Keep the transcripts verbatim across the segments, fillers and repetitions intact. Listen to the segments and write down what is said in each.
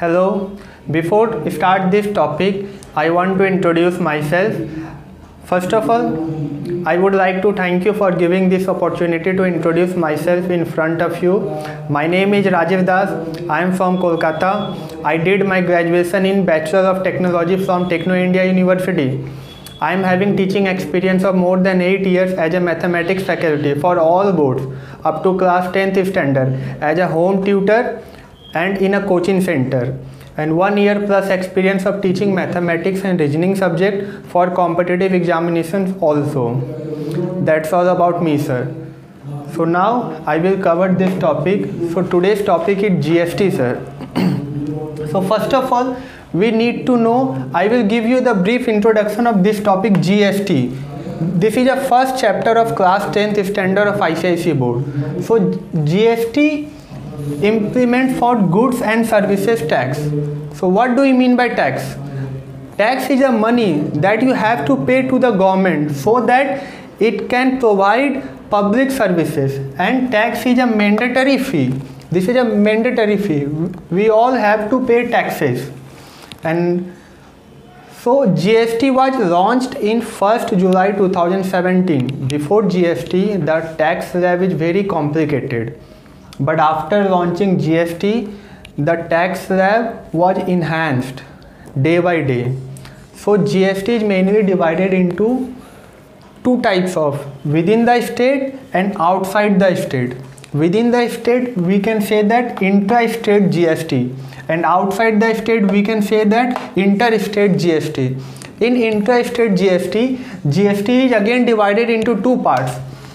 Hello. Before start this topic, I want to introduce myself. First of all, I would like to thank you for giving this opportunity to introduce myself in front of you. My name is Rajiv Das. I am from Kolkata. I did my graduation in Bachelor of Technology from Techno India University. I am having teaching experience of more than eight years as a mathematics faculty for all boards up to class tenth standard as a home tutor and in a coaching center, and one year plus experience of teaching mathematics and reasoning subject for competitive examinations also. That's all about me, sir. So now I will cover this topic. So today's topic is G S T, sir. So first of all, we need to know, I will give you the brief introduction of this topic, G S T. This is the first chapter of class tenth standard of I C I S E board. So G S T implement for goods and services tax. So what do you mean by tax? Tax is a money that you have to pay to the government so that it can provide public services, and tax is a mandatory fee. This is a mandatory fee. We all have to pay taxes. And so G S T was launched in first July two thousand seventeen. Before G S T, the tax slab is very complicated. But after launching G S T, the tax slab was enhanced day by day. So G S T is mainly divided into two types of within the state and outside the state. Within the state, we can say that intra-state G S T, and outside the state we can say that interstate G S T. In intra-state G S T, G S T is again divided into two parts,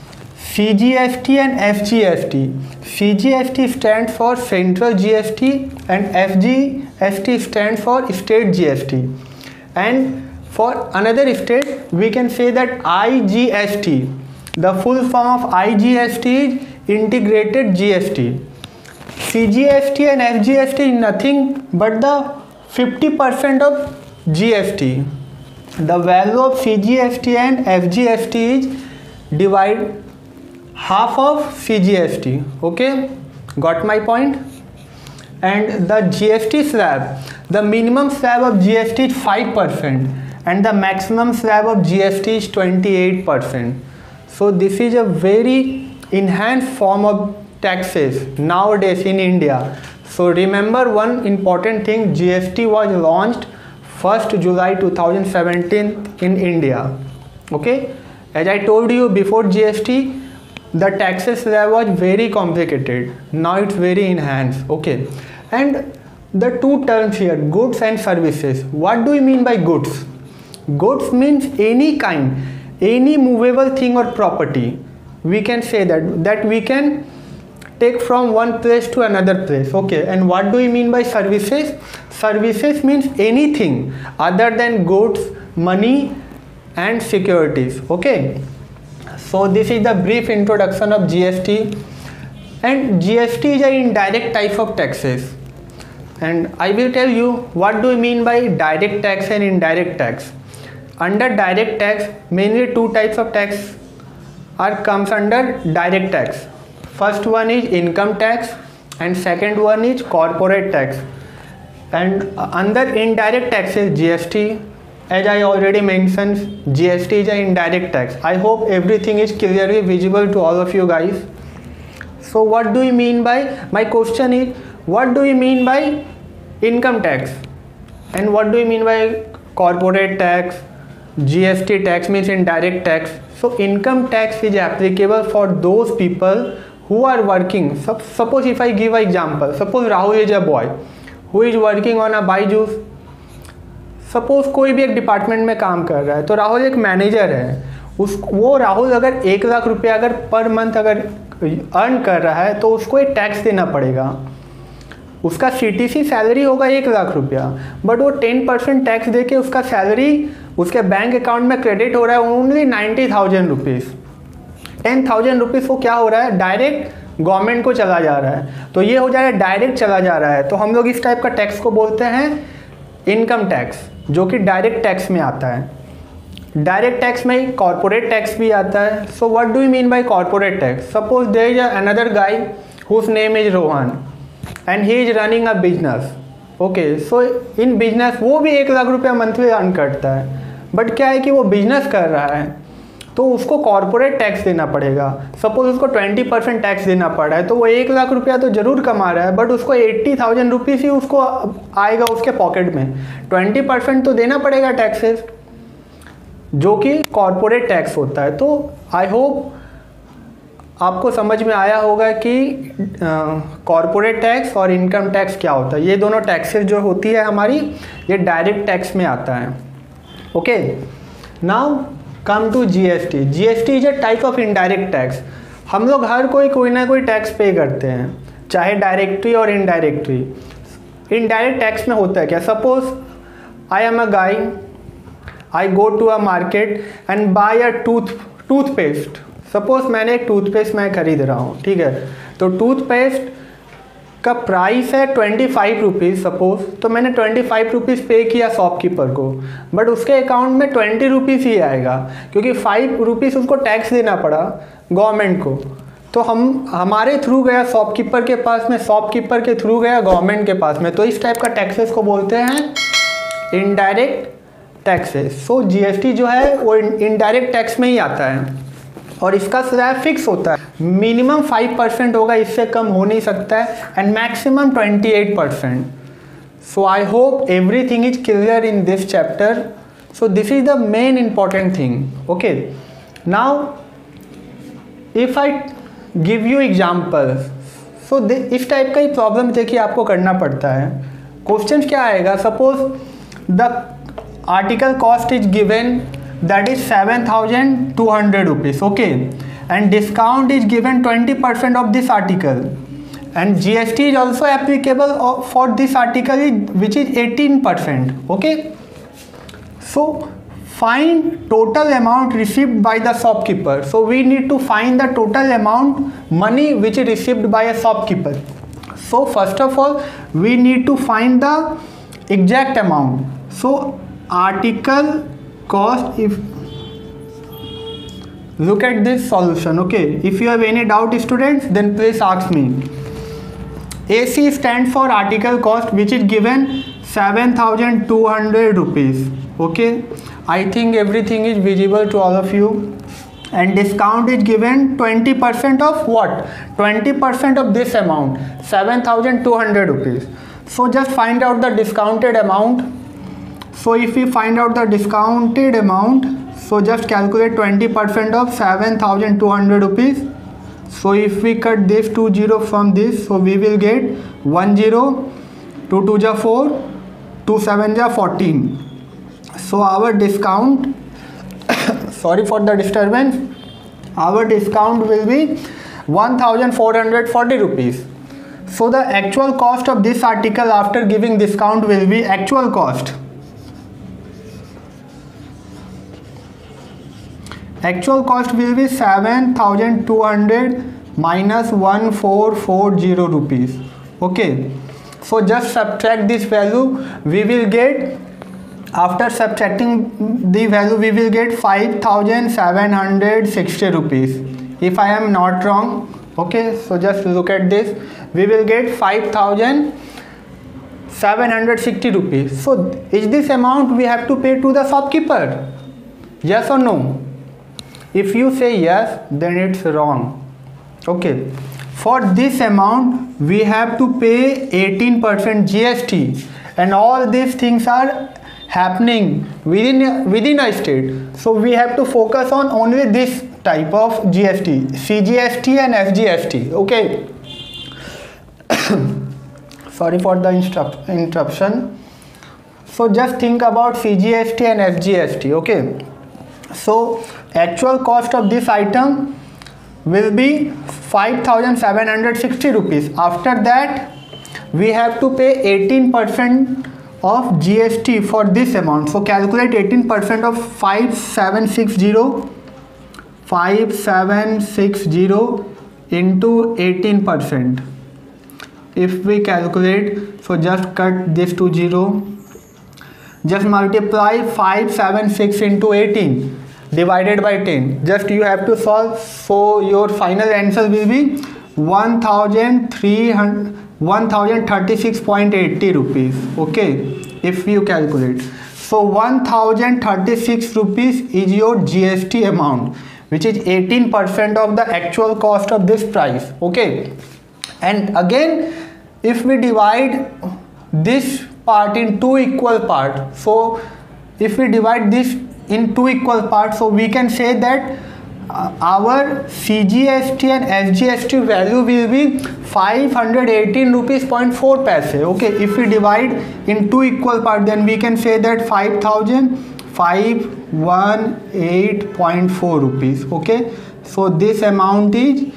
C G S T and F G S T. C G S T stands for Central G S T and F G S T stands for State G S T. And for another state, we can say that I G S T. The full form of I G S T is Integrated G S T. C G S T and F G S T is nothing but the fifty percent of G S T. The value of C G S T and F G S T is divide half of C G S T. Okay, got my point? And the G S T slab, the minimum slab of G S T is five percent and the maximum slab of G S T is twenty-eight percent. So this is a very enhanced form of taxes nowadays in India. So remember one important thing, G S T was launched first July two thousand seventeen in India. Okay, as I told you before G S T, the taxes slab was very complicated. Now it's very enhanced. Okay, and the two terms here, goods and services. What do you mean by goods? Goods means any kind, any movable thing or property. We can say that that we can take from one place to another place. Okay, and what do you mean by services? Services means anything other than goods, money and securities. Okay, so this is the brief introduction of G S T. And G S T is an indirect type of taxes, and I will tell you what do you mean by direct tax and indirect tax. Under direct tax, mainly two types of tax are comes under direct tax. First one is income tax and second one is corporate tax. And under indirect tax is G S T. As I already mentioned, G S T is an indirect tax. I hope everything is clearly visible to all of you guys. So what do you mean by, my question is, what do you mean by income tax and what do you mean by corporate tax? G S T tax means indirect tax. So income tax is applicable for those people who are working. Suppose if I give an example, suppose Rahul is a boy who is working on a Byju's. Suppose कोई भी एक department में काम कर रहा है, तो राहुल एक मैनेजर है, उस वो राहुल अगर एक लाख रुपया अगर पर मंथ अगर अर्न कर रहा है तो उसको एक टैक्स देना पड़ेगा. उसका सीटीसी सैलरी होगा एक लाख रुपया, बट वो टेन परसेंट टैक्स दे के उसका सैलरी उसके बैंक अकाउंट में क्रेडिट हो रहा है only ninety thousand rupees. Ten thousand rupees वो क्या हो रहा है, डायरेक्ट गवर्नमेंट को चला जा रहा है. तो ये हो जा रहा है डायरेक्ट चला जा रहा है. तो हम लोग इस टाइप का टैक्स को बोलते हैं इनकम टैक्स, जो कि डायरेक्ट टैक्स में आता है. डायरेक्ट टैक्स में कॉर्पोरेट टैक्स भी आता है. So what do you mean by corporate tax? Suppose there is another guy whose name is Rohan and he is running a business. Okay, so in business वो भी एक लाख रुपया मंथली अर्न करता है, बट क्या है कि वो बिजनेस कर रहा है तो उसको कॉर्पोरेट टैक्स देना पड़ेगा। सपोज उसको ट्वेंटी परसेंट टैक्स देना पड़ रहा है तो वो एक लाख रुपया तो ज़रूर कमा रहा है, बट उसको एट्टी थाउजेंड रुपीज़ ही उसको आएगा उसके पॉकेट में। ट्वेंटी परसेंट तो देना पड़ेगा टैक्सेस, जो कि कॉर्पोरेट टैक्स होता है। तो आई होप आपको समझ में आया होगा कि कॉर्पोरेट टैक्स और इनकम टैक्स क्या होता है। ये दोनों टैक्सेस जो होती है हमारी, ये डायरेक्ट टैक्स में आता है। Okay, now come to GST. GST is a type of indirect tax. हम लोग हर कोई कोई ना कोई टैक्स पे करते हैं, चाहे डायरेक्टली और इनडायरेक्टली। इनडायरेक्ट टैक्स में होता है क्या, suppose I am a guy, I go to a market and buy a tooth toothpaste. Suppose मैंने एक टूथपेस्ट मैं खरीद रहा हूँ, ठीक है, तो टूथपेस्ट का प्राइस है ट्वेंटी फाइव रुपीज़ सपोज, तो मैंने ट्वेंटी फाइव रुपीज़ पे किया शॉपकीपर को, बट उसके अकाउंट में ट्वेंटी रुपीज़ ही आएगा क्योंकि फाइव रुपीज़ उसको टैक्स देना पड़ा गवर्नमेंट को। तो हम हमारे थ्रू गया शॉपकीपर के पास में, शॉपकीपर के थ्रू गया गवर्नमेंट के पास में। तो इस टाइप का टैक्सेस को बोलते हैं इनडायरेक्ट टैक्सेस। सो जीएसटी जो है वो इनडायरेक्ट टैक्स में ही आता है और इसका स्लैब फिक्स होता है। मिनिमम फाइव परसेंट होगा, इससे कम हो नहीं सकता है, and maximum twenty eight percent. So I hope everything is clear in this chapter. So this is the main important thing. Okay, now if I give you example, so इस type का ही problem देखिए आपको करना पड़ता है। Question क्या आएगा, suppose the article cost is given, that is seven thousand two hundred rupees, okay, and discount is given twenty percent of this article, and G S T is also applicable for this article which is eighteen percent, okay. So find total amount received by the shopkeeper. So we need to find the total amount money which is received by a shopkeeper. So first of all we need to find the exact amount. So article cost, if look at this solution, okay, if you have any doubt students then please ask me. A C stands for article cost which is given seven thousand two hundred rupees, okay. I think everything is visible to all of you, and discount is given twenty percent of what, twenty percent of this amount, seven thousand two hundred rupees. So just find out the discounted amount. So if we find out the discounted amount, so just calculate twenty percent of seven thousand two hundred rupees. So if we cut this two zero from this, so we will get one zero, two two ja four, two seven ja fourteen. So our discount, sorry for the disturbance, our discount will be one thousand four hundred forty rupees. So the actual cost of this article after giving discount will be actual cost. Actual cost will be seven thousand two hundred minus one thousand four hundred forty rupees. Okay, so just subtract this value, we will get, after subtracting the value we will get five thousand seven hundred sixty rupees if I am not wrong. Okay, so just look at this, we will get five thousand seven hundred sixty rupees. So is this amount we have to pay to the shopkeeper? Yes or no? If you say yes, then it's wrong. Okay, for this amount we have to pay eighteen percent G S T, and all these things are happening within within a state. So we have to focus on only this type of G S T, C G S T and S G S T. Okay. Sorry for the interruption. So just think about C G S T and S G S T. Okay. So actual cost of this item will be five thousand seven hundred sixty rupees. After that we have to pay eighteen percent of G S T for this amount. So calculate eighteen percent of five seven six zero, five seven six zero into eighteen percent. If we calculate, so just cut this to zero, just multiply five seven six into eighteen divided by ten. Just you have to solve, so your final answer will be one thousand three hundred one thousand thirty-six point eight zero rupees. Okay, if you calculate, so one thousand thirty-six rupees is your G S T amount, which is eighteen percent of the actual cost of this price. Okay, and again if we divide this part in two equal parts, so if we divide this in two equal parts, so we can say that uh, our C G S T and S G S T value will be five hundred eighteen rupees point four paise. Okay, if we divide in two equal parts, then we can say that five thousand five hundred eighteen point four rupees. Okay, so this amount is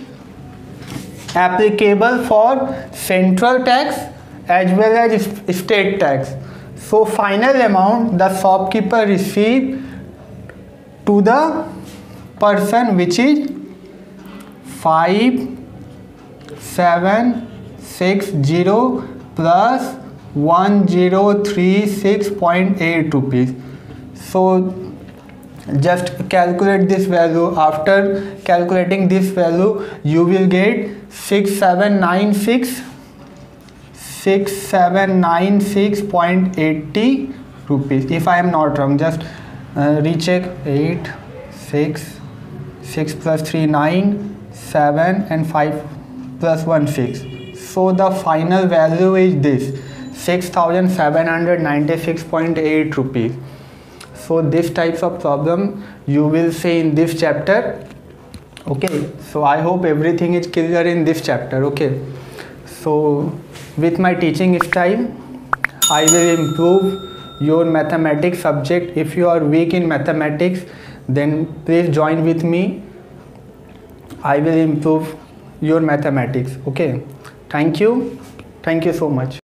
applicable for central tax as well as state tax. So final amount the shopkeeper receive to the person, which is five seven six zero plus one zero three six point eight rupees. So just calculate this value. After calculating this value, you will get six seven nine six six seven nine six point eight zero rupees, if I am not wrong. Just uh, recheck. Eight six six plus three nine, seven and five plus one six. So the final value is this six thousand seven hundred ninety-six point eight rupees. So this types of problem you will see in this chapter. Okay, so I hope everything is clear in this chapter. Okay, so with my teaching style I will improve your mathematics subject. If you are weak in mathematics, then please join with me. I will improve your mathematics. Okay, thank you thank you so much.